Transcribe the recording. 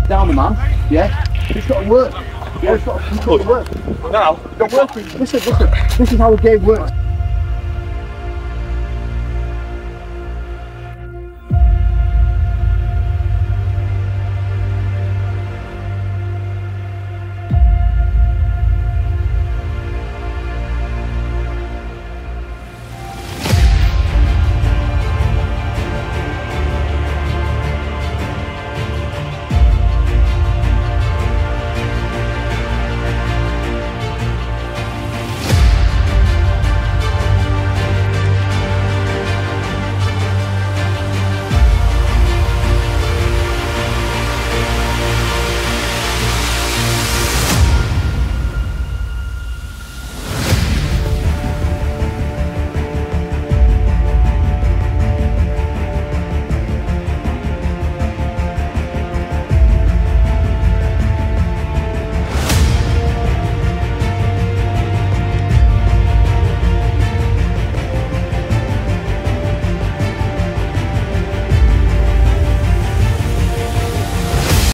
down the man, yeah? It's got to work. Yeah, it's got to work. Now, Don't work. Listen, this is how the game works.